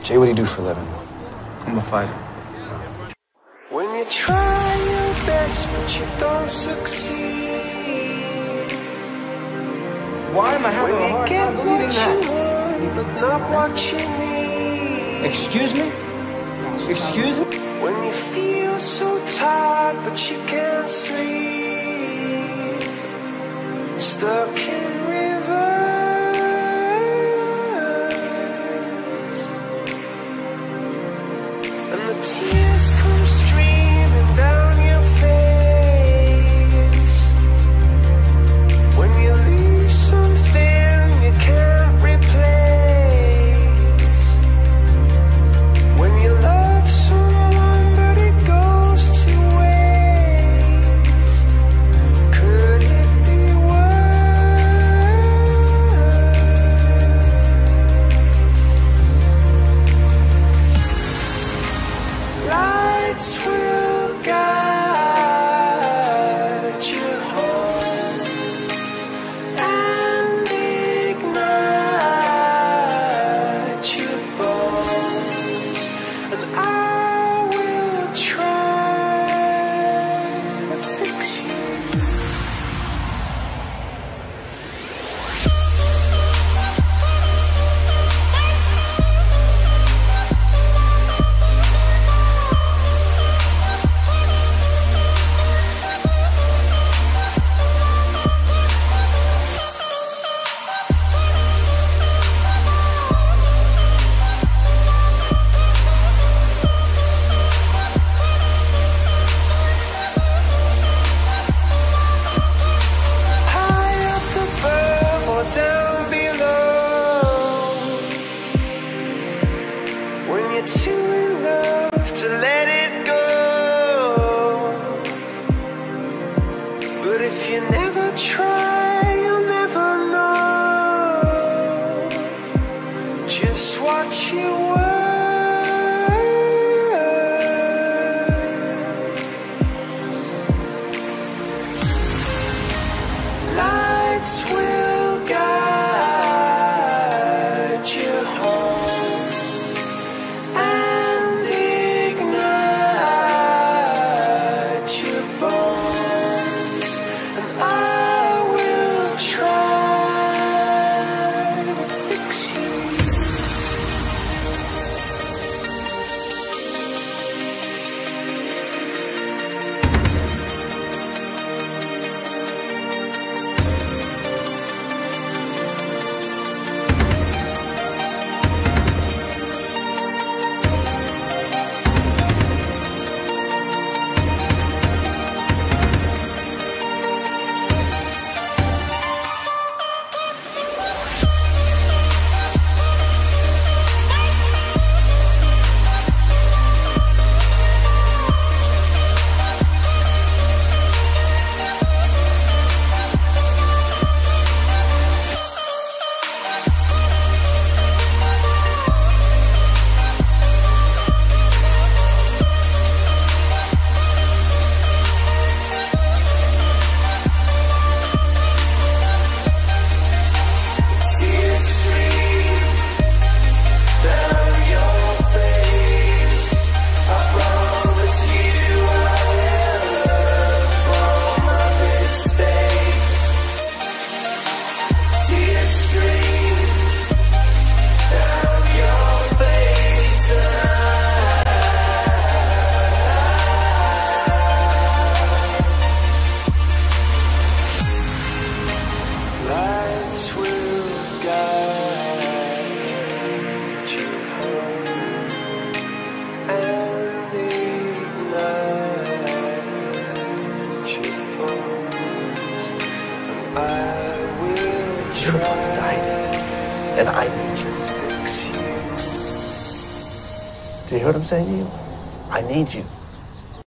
Jay, what do you do for a living? I'm a fighter. When you try your best but you don't succeed. Why am I having a hard time believing that? But not what you need. Excuse me? Excuse me? When you feel so tired but you can't sleep. Stuck in reverse. And the tears come streaming down your face. When you lose something you can't replace. When you love someone but it goes to waste. Could it be worse? Lights will guide you home and ignite your bones, and I will try to fix you. High up above or down below. When you're too in love to let it go. But if you never try, you'll never know just what you were. Lights will guide you home and ignite your bones, and I will try to fix you. Tears stream down your face. I promise you I'll learn from my mistakes. Tears stream down your face. Lights will guide you home and ignite your bones, and I will You're try fucking dying, and I need you. to fix you. Do you hear what I'm saying to you? I need you.